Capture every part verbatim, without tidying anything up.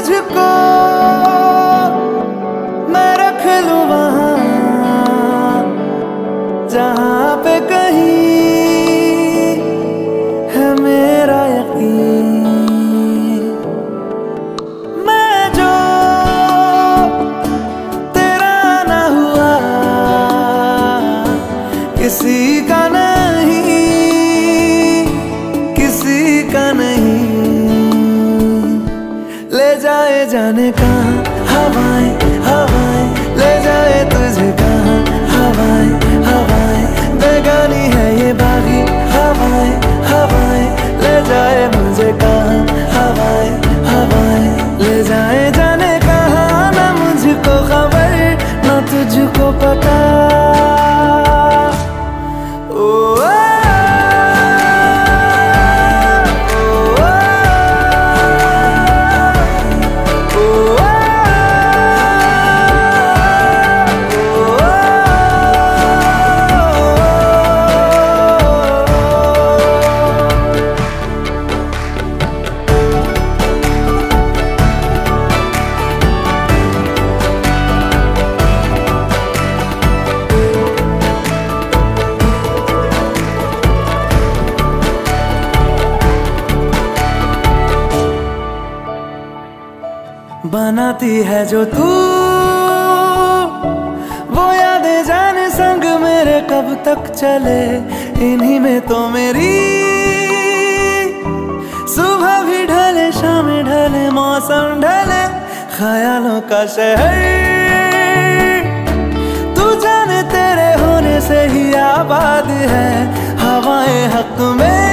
तुझको मैं रख लूं वहां जहां पे कहीं है मेरा यकीन। मैं जो तेरा ना हुआ किसी का नहीं, किसी का नहीं। ले जाए जाने कहाँ हवाएं हवाएं, ले जाए तुझे कहाँ हवाएं हवाएं। बेगानी है ये बागी हवाएं हवाएं, ले जाए मुझे कहाँ हवाएं हवाएं। ले जाए जाने कहाँ ना मुझको खबर ना तुझको पता। बनाती है जो तू वो यादें जाने संग मेरे कब तक चले। इन्हीं में तो मेरी सुबह भी ढले शाम ढले मौसम ढले। ख्यालों का शहर तू जाने तेरे होने से ही आबाद है। हवाएं हक में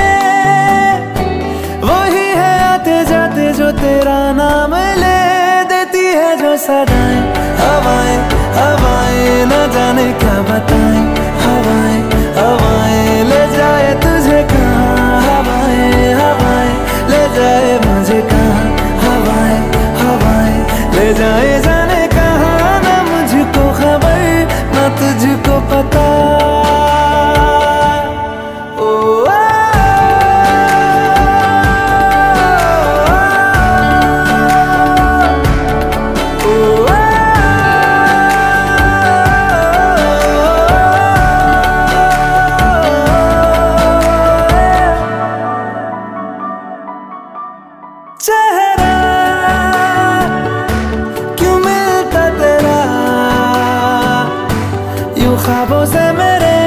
वही है आते जाते जो तेरा नाम ले देती है जो सदाएं। हवाएं हवाएं न जाने क्या बताएं। हवाएं हवाएं ले जाए तुझे कहाँ हवाएं हवाएं, ले जाए मुझे कहाँ हवाएं हवाएं। ले जाए जाने कहाँ ना मुझको खबर ना तुझको पता। चेहरा क्यों मिलता तेरा यूं ख्वाबों से मेरे